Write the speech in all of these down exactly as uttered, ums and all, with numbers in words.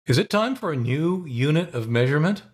Is it time for a new unit of measurement?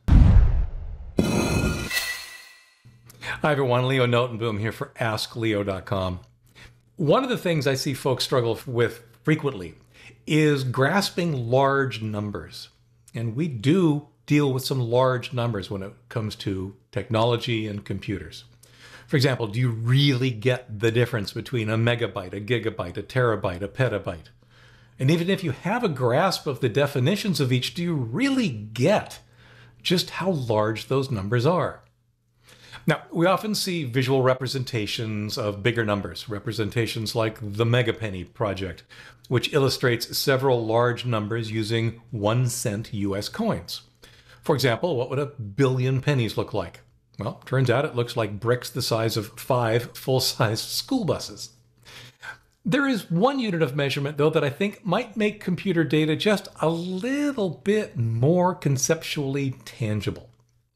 Hi everyone, Leo Notenboom here for ask leo dot com. One of the things I see folks struggle with frequently is grasping large numbers. And we do deal with some large numbers when it comes to technology and computers. For example, do you really get the difference between a megabyte, a gigabyte, a terabyte, a petabyte? And even if you have a grasp of the definitions of each, do you really get just how large those numbers are? Now, we often see visual representations of bigger numbers, representations like the Megapenny project, which illustrates several large numbers using one cent U S coins. For example, what would a billion pennies look like? Well, turns out it looks like bricks the size of five full-size school buses. There is one unit of measurement, though, that I think might make computer data just a little bit more conceptually tangible.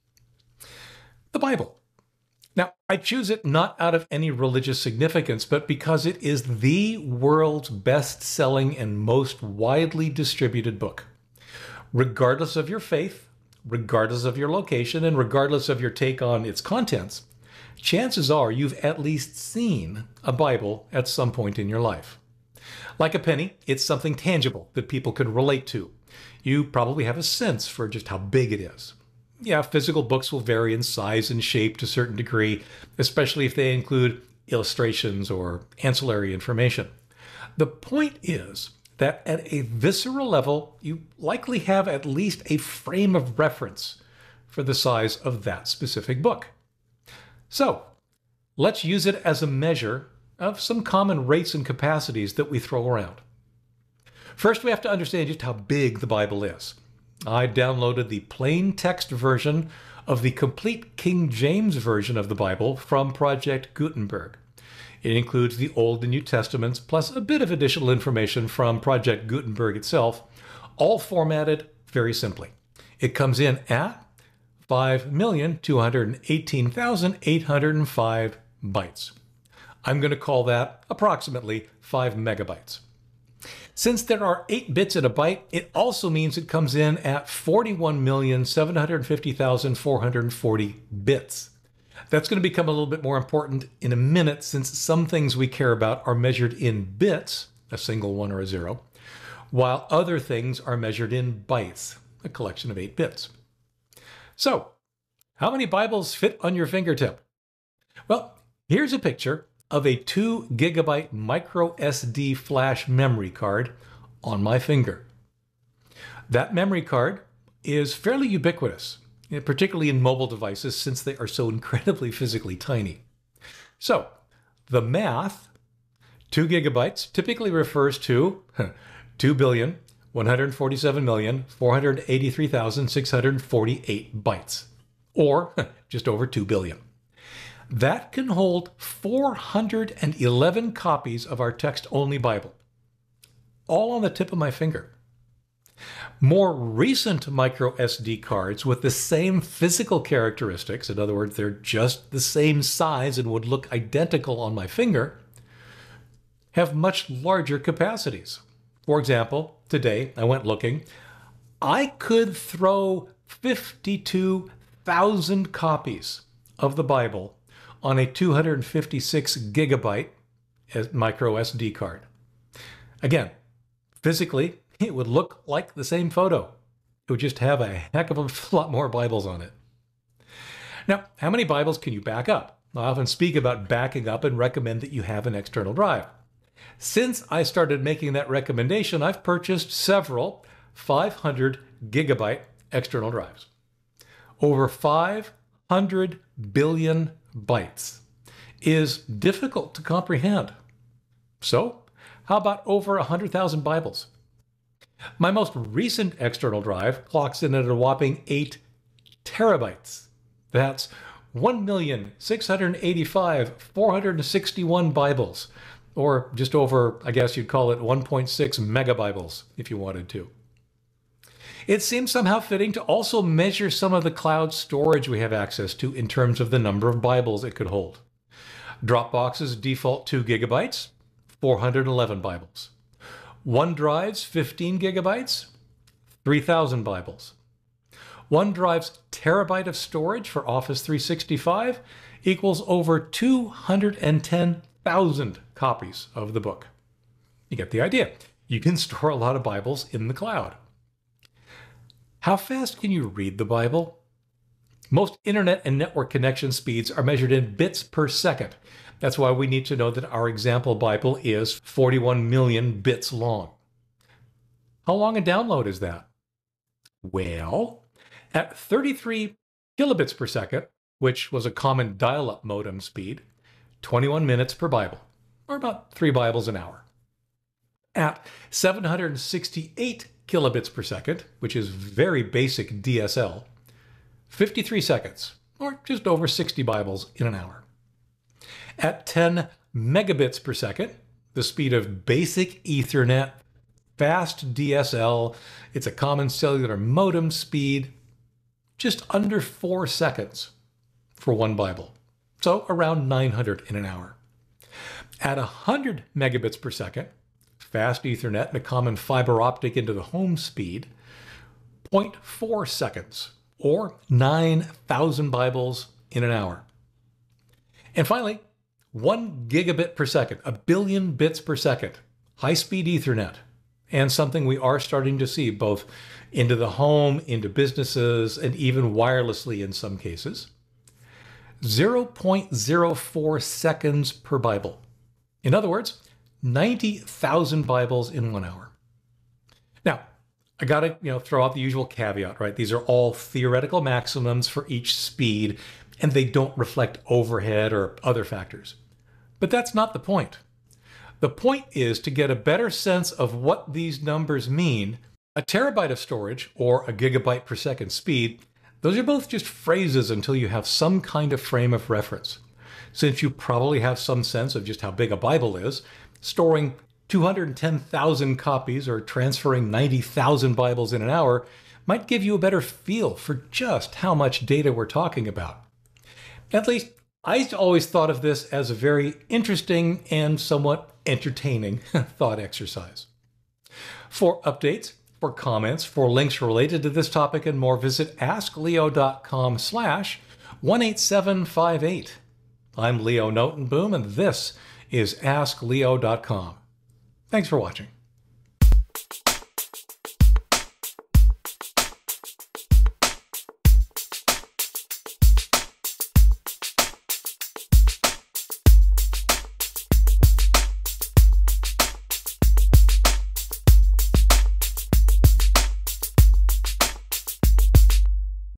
The Bible. Now, I choose it not out of any religious significance, but because it is the world's best-selling and most widely distributed book. Regardless of your faith, regardless of your location, and regardless of your take on its contents, chances are you've at least seen a Bible at some point in your life. Like a penny, it's something tangible that people can relate to. You probably have a sense for just how big it is. Yeah, physical books will vary in size and shape to a certain degree, especially if they include illustrations or ancillary information. The point is that at a visceral level, you likely have at least a frame of reference for the size of that specific book. So, let's use it as a measure of some common rates and capacities that we throw around. First, we have to understand just how big the Bible is. I downloaded the plain text version of the complete King James version of the Bible from Project Gutenberg. It includes the Old and New Testaments, plus a bit of additional information from Project Gutenberg itself, all formatted very simply. It comes in at five million two hundred eighteen thousand eight hundred five bytes. I'm going to call that approximately five megabytes. Since there are eight bits in a byte, it also means it comes in at forty-one million seven hundred fifty thousand four hundred forty bits. That's going to become a little bit more important in a minute, since some things we care about are measured in bits, a single one or a zero, while other things are measured in bytes, a collection of eight bits. So, how many Bibles fit on your fingertip? Well, here's a picture of a two gigabyte micro S D flash memory card on my finger. That memory card is fairly ubiquitous, particularly in mobile devices, since they are so incredibly physically tiny. So, the math, two gigabytes, typically refers to two billion one hundred forty-seven million four hundred eighty-three thousand six hundred forty-eight bytes, or just over two billion. That can hold four hundred eleven copies of our text-only Bible, all on the tip of my finger. More recent micro S D cards with the same physical characteristics, in other words, they're just the same size and would look identical on my finger, have much larger capacities. For example, today I went looking. I could throw fifty-two thousand copies of the Bible on a two hundred fifty-six gigabyte micro S D card. Again, physically, it would look like the same photo. It would just have a heck of a lot more Bibles on it. Now, how many Bibles can you back up? I often speak about backing up and recommend that you have an external drive. Since I started making that recommendation, I've purchased several five hundred gigabyte external drives. Over five hundred billion bytes is difficult to comprehend. So, how about over one hundred thousand Bibles? My most recent external drive clocks in at a whopping eight terabytes. That's one million six hundred eighty-five thousand four hundred sixty-one Bibles, or just over, I guess you'd call it one point six megabytes if you wanted to. It seems somehow fitting to also measure some of the cloud storage we have access to in terms of the number of Bibles it could hold. Dropbox's default two gigabytes, four hundred eleven Bibles. OneDrive's fifteen gigabytes, three thousand Bibles. OneDrive's terabyte of storage for Office three sixty-five equals over two hundred ten thousand copies of the book. You get the idea. You can store a lot of Bibles in the cloud. How fast can you read the Bible? Most internet and network connection speeds are measured in bits per second. That's why we need to know that our example Bible is forty-one million bits long. How long a download is that? Well, at thirty-three kilobits per second, which was a common dial-up modem speed, twenty-one minutes per Bible, or about three Bibles an hour. At seven hundred sixty-eight kilobits per second, which is very basic D S L, fifty-three seconds, or just over sixty Bibles in an hour. At ten megabits per second, the speed of basic Ethernet, fast D S L, it's a common cellular modem speed, just under four seconds for one Bible. So around nine hundred in an hour. At one hundred megabits per second, fast Ethernet and a common fiber optic into the home speed, zero point four seconds, or nine thousand Bibles in an hour. And finally, one gigabit per second, a billion bits per second, high-speed Ethernet, and something we are starting to see both into the home, into businesses, and even wirelessly in some cases. zero point zero four seconds per Bible. In other words, ninety thousand Bibles in one hour. Now, I gotta, you know, throw out the usual caveat, right? These are all theoretical maximums for each speed, and they don't reflect overhead or other factors. But that's not the point. The point is to get a better sense of what these numbers mean. A terabyte of storage, or a gigabyte per second speed, those are both just phrases until you have some kind of frame of reference. Since you probably have some sense of just how big a Bible is, storing two hundred ten thousand copies or transferring ninety thousand Bibles in an hour might give you a better feel for just how much data we're talking about. At least, I always thought of this as a very interesting and somewhat entertaining thought exercise. For updates, for comments, for links related to this topic and more, visit askleo.com slash 18758. I'm Leo Notenboom, and this is ask leo dot com. Thanks for watching.